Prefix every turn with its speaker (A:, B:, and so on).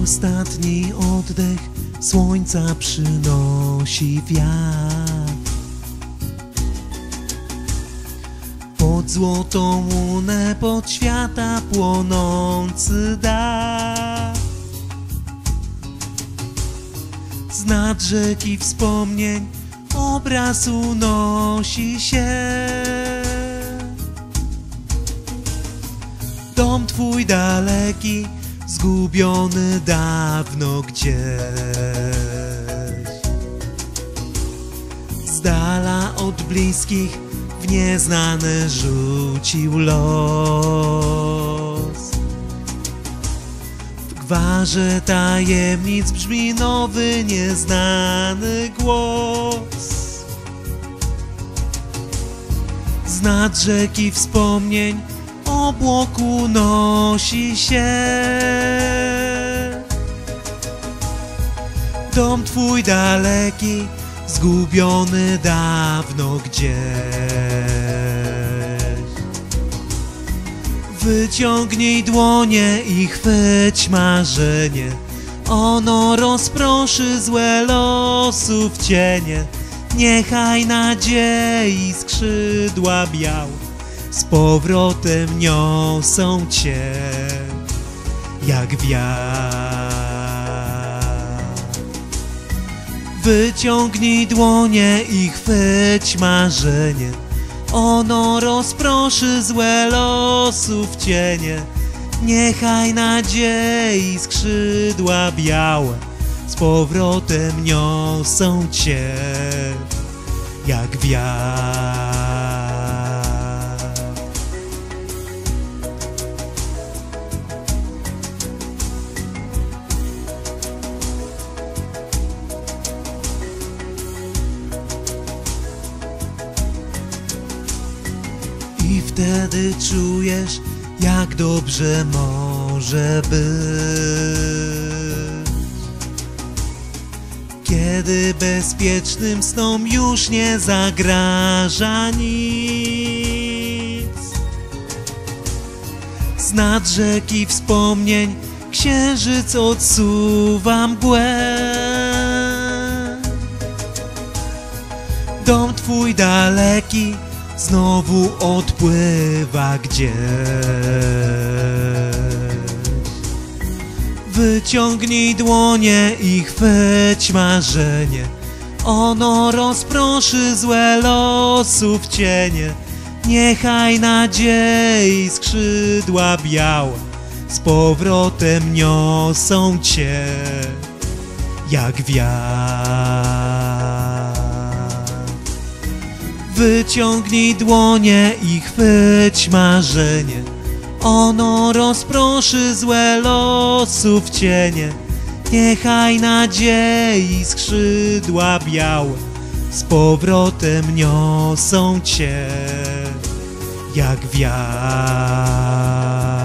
A: Ostatni oddech słońca przynosi wiatr. Pod złotą łunę, pod świata płonący dach. Z nad rzeki wspomnień obraz unosi się. Dom twój daleki, zgubiony dawno gdzieś. Z dala od bliskich w nieznane rzucił los. W gwarze tajemnic brzmi nowy, nieznany głos. Z nad rzeki wspomnień obłok unosi się. Dom twój daleki, zgubiony dawno gdzieś. Wyciągnij dłonie i chwyć marzenie, ono rozproszy złe losów cienie. Niechaj nadziei skrzydła białe z powrotem niosą cię jak wiatr. Wyciągnij dłonie i chwyć marzenie, ono rozproszy złe losów cienie. Niechaj nadziei skrzydła białe z powrotem niosą cię jak wiatr. I wtedy czujesz, jak dobrze może być, kiedy bezpiecznym snom już nie zagraża nic. Z nad rzeki wspomnień księżyc odsuwa mgłę. Dom twój daleki znowu odpływa gdzieś. Wyciągnij dłonie i chwyć marzenie, ono rozproszy złe losów cienie. Niechaj nadziei skrzydła białe z powrotem niosą cię jak wiatr. Wyciągnij dłonie i chwyć marzenie, ono rozproszy złe losów cienie. Niechaj nadziei skrzydła białe z powrotem niosą cię jak wiatr.